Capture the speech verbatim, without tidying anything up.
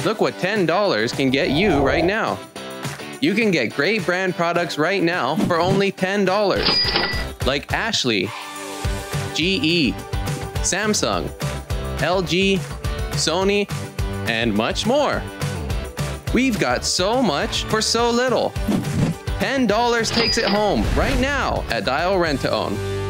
Look what ten dollars can get you right now. You can get great brand products right now for only ten dollars. Like Ashley, G E, Samsung, L G, Sony, and much more. We've got so much for so little. ten dollars takes it home right now at Dial Rent to Own.